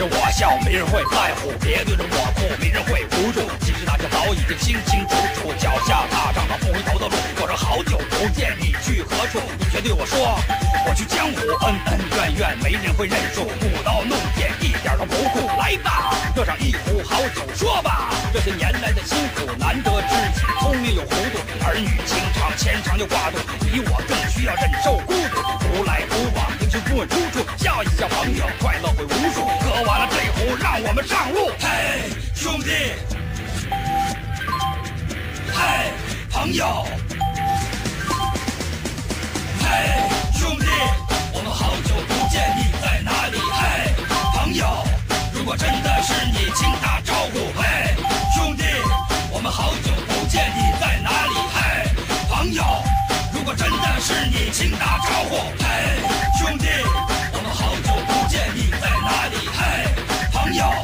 着我笑，没人会在乎；别对着我哭，没人会无助。其实大家早已经清清楚楚，脚下踏上了不回头的路。我说好久不见，你去何处？你却对我说，我去江湖，恩恩怨怨，没人会认输。舞刀弄剑，一点都不酷。来吧，热上一壶好酒，说吧，这些年来的辛苦，难得知己，聪明又糊涂，儿女情长牵肠又挂肚，比我更需要忍受孤独。独来独往，英雄不问出处，笑一笑朋友，快乐会无数。喝完了这壶，让我们上路。嘿，兄弟，嘿，朋友，嘿，兄弟，我们好久不见，你在哪里？嘿，朋友，如果真的是你，请打招呼。嘿，兄弟，我们好久不见，你在哪里？嘿，朋友，如果真的是你，请打招呼。嘿，兄弟，我们好久不见，你在哪里？嘿，朋友。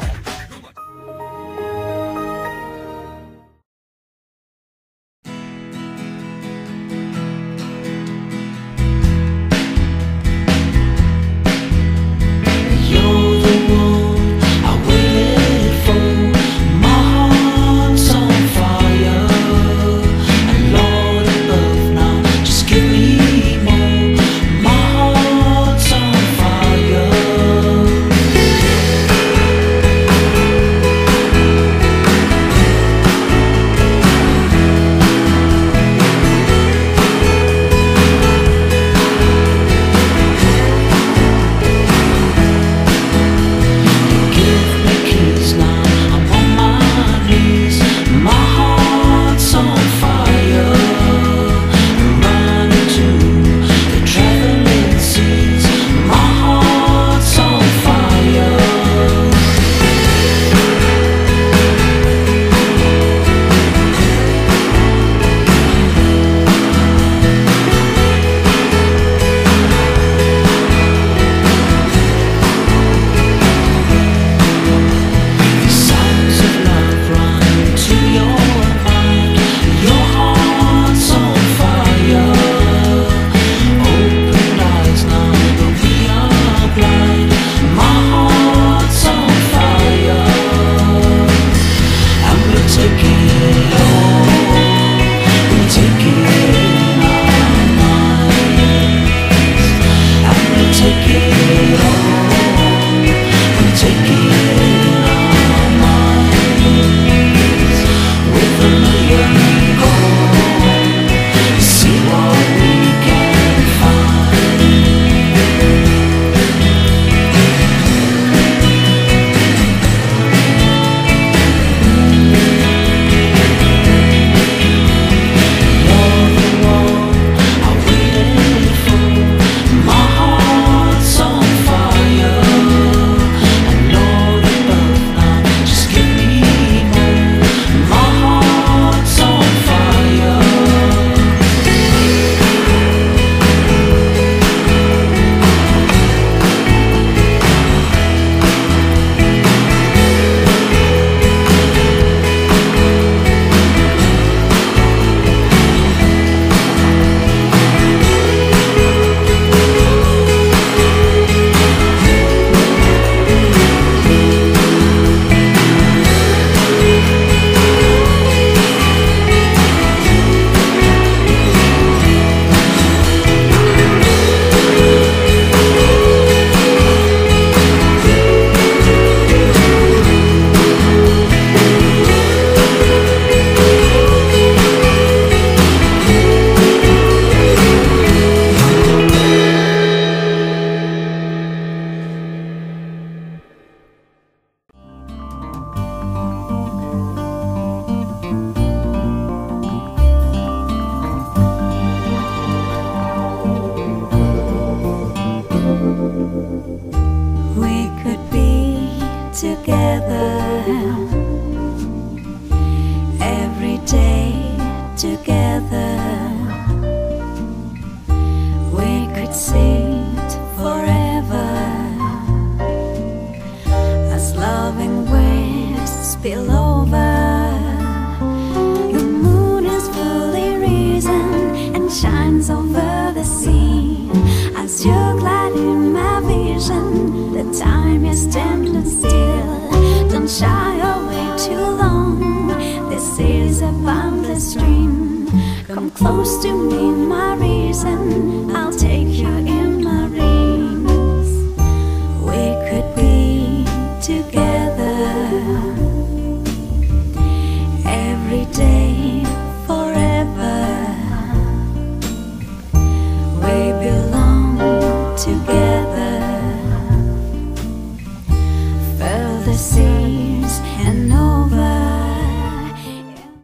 close to me, my reason. I'll take you in my rings. We could be together every day.